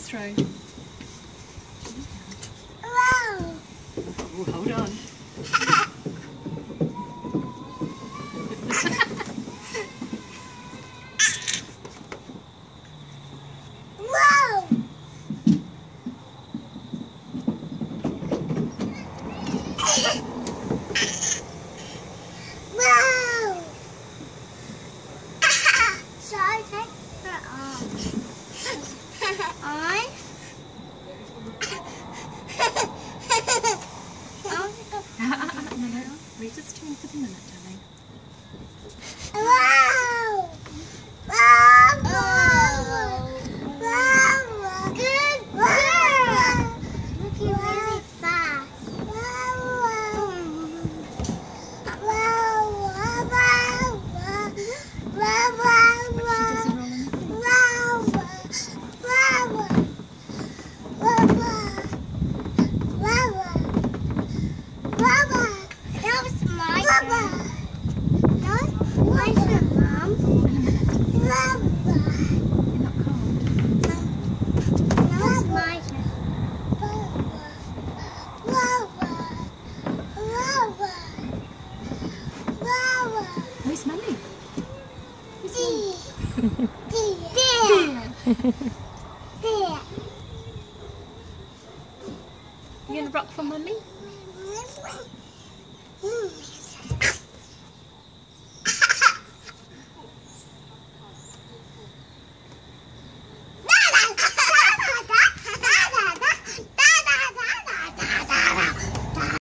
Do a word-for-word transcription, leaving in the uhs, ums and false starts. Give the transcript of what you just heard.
throw. Wow. Oh, hold on. Wow. Wow. So take her off. I. No, no, Rita's turn for the minute, darling. Wow. Wow. Wow. Wow. Good girl. Looking really fast. Wow. Wow. Wow. Wow. Wow. But she doesn't roll anything. Wow. Wow. Wow. Wow. Wow. That was my turn. That was my turn, Mom. Wow. You're not cold. That was my turn. Wow. Wow. Wow. Where's Mummy? Where's Mummy? There. There. You gonna rock for Mummy?